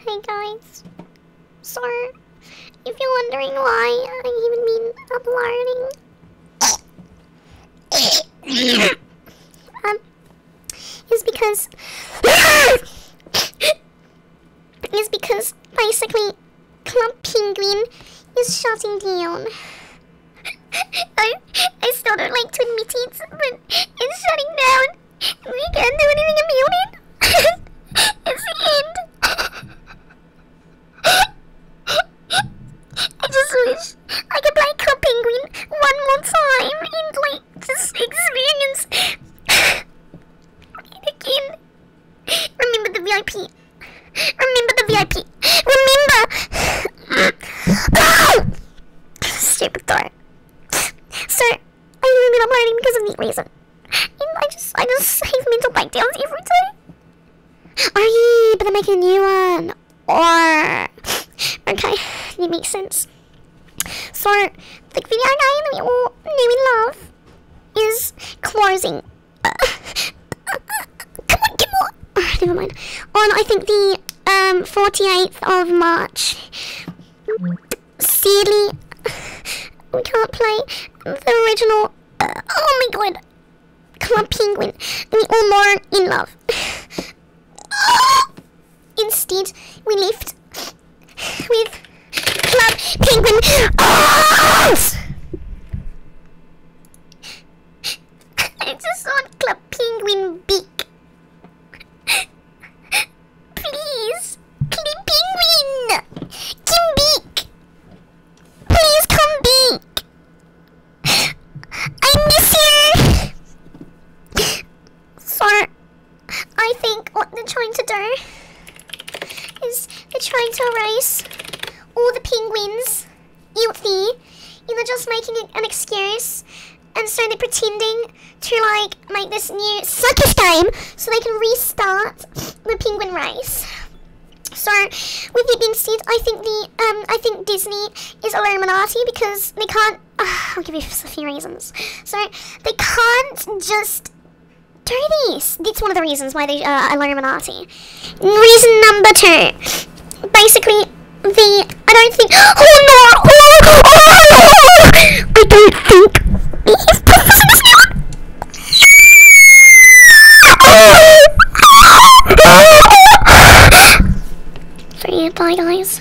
Hey guys, so if you're wondering why I even been uploading, is because basically Club Penguin is shutting down. I still don't like to admit it, but it's shutting down. We can't do anything about it. It's the end. I just wish I could play Club Penguin one more time and like just experience it again. Remember the VIP. Remember the VIP. Remember. Oh! Stupid door. So I haven't been uploading because of that reason. And I just have mental breakdowns every day. Oh yeah, but they're making a new one. Or okay, that makes sense. So the video game that we all know and love is closing. Come on. Oh, never mind. On I think the 48th of March. Sadly, we can't play the original. Oh my god, Club Penguin. We all more in love. Instead, we left with Club Penguin. I just want Club Penguin beak. Please, Club Penguin, come back. Please come back. I miss you. So, I think what they're trying to do is they're trying to erase all the penguins out there, and they're just making an excuse, and so they're pretending to like make this new circus game so they can restart the penguin race. So with that being said, I think Disney is Illuminati because they can't. I'll give you a few reasons. So they can't just do this. That's one of the reasons why they are Illuminati. Reason number 2. Basically, I don't think. Oh no! I don't think. So yeah, bye guys.